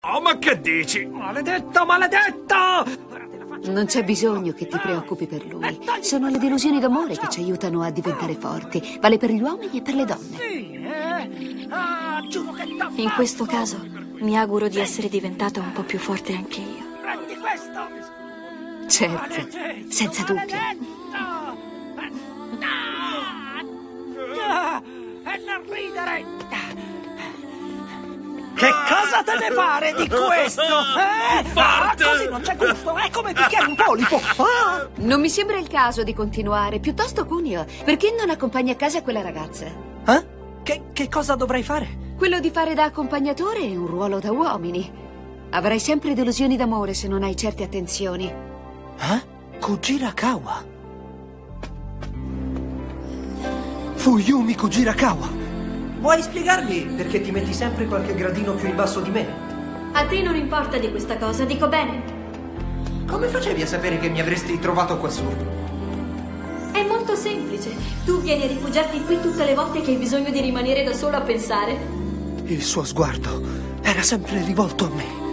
Oh, ma che dici? Maledetto, maledetto! Ora te la faccio. Non c'è bisogno che ti preoccupi per lui. Sono le delusioni d'amore che ci aiutano a diventare forti. Vale per gli uomini e per le donne. Sì, giuro che t'ammazzo. In questo caso, mi auguro di essere diventata un po' più forte anche io. Prendi questo! Certo, senza dubbio. E non ridere! Che cosa te ne pare di questo? Forte! Così non c'è gusto, è come picchiare un polipo! Ah! Non mi sembra il caso di continuare. Piuttosto, Cuneo, perché non accompagni a casa quella ragazza? Che cosa dovrei fare? Quello di fare da accompagnatore è un ruolo da uomini. Avrai sempre delusioni d'amore se non hai certe attenzioni. Kujirakawa? Fuyumi Kujirakawa? Vuoi spiegarmi perché ti metti sempre qualche gradino più in basso di me? A te non importa di questa cosa, dico bene. Come facevi a sapere che mi avresti trovato qua su? È molto semplice. Tu vieni a rifugiarti qui tutte le volte che hai bisogno di rimanere da solo a pensare. Il suo sguardo era sempre rivolto a me.